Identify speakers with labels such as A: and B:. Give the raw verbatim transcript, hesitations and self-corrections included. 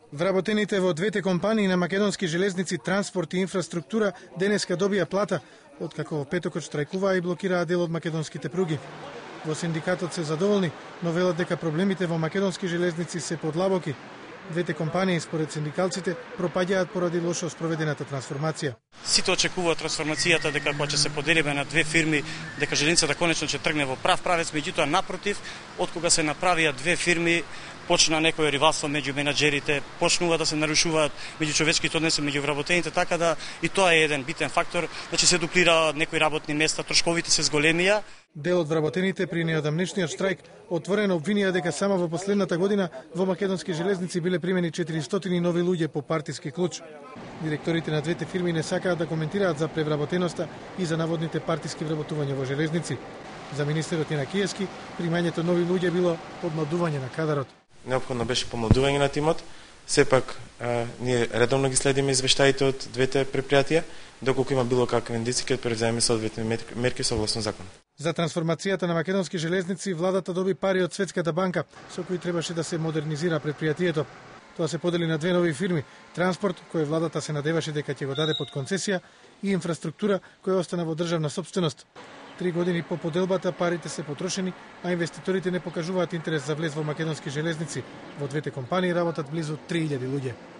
A: Вработените во двете компании на Македонски железници Транспорт и инфраструктура денеска добија плата, откако во петокот штрајкуваа и блокираа дел од македонските пруги. Во синдикатот се задоволни, но велат дека проблемите во Македонски железници се подлабоки. Двете компании, според синдикалците, пропаѓаат поради лошо спроведената трансформација.
B: Сите очекуваат трансформацијата дека кога ќе се поделиме на две фирми, дека железницата конечно ќе тргне во прав правец, меѓутоа напротив, од кога се направија две фирми, почна некој ривалство меѓу менаџерите, почнува да се нарушуваат меѓучовечките односи меѓу вработените, така да и тоа е еден битен фактор, значи се дуплираат некои работни места, трошковите се зголемија.
A: Дел од вработените при неодамнешниот штрајк отворено обвинија дека само во последната година во Македонски железници биле примени четиристотини нови луѓе по партиски клуч. Директорите на двете фирми не сакаат да коментираат за превработеноста и за наводните партиски вработувања во железници. За министерот Јанакиевски, примањето нови луѓе било подмладување на кадарот.
C: Неопходно беше помладување на тимот. Сепак а, ние редовно ги следиме извештаите од двете предпријатија, доколку има било какви индици ќе преземеме соодветни мерки согласно закон.
A: За трансформацијата на Македонски железници владата доби пари од Светската банка, со кои требаше да се модернизира предпријатието. Тоа се подели на две нови фирми: Транспорт, кој владата се надеваше дека ќе го даде под концесија, и Инфраструктура, која остана во државна сопственост. Три години по поделбата парите се потрошени, а инвеститорите не покажуваат интерес за влез во Македонски железници. Во двете компании работат близу три илјади луѓе.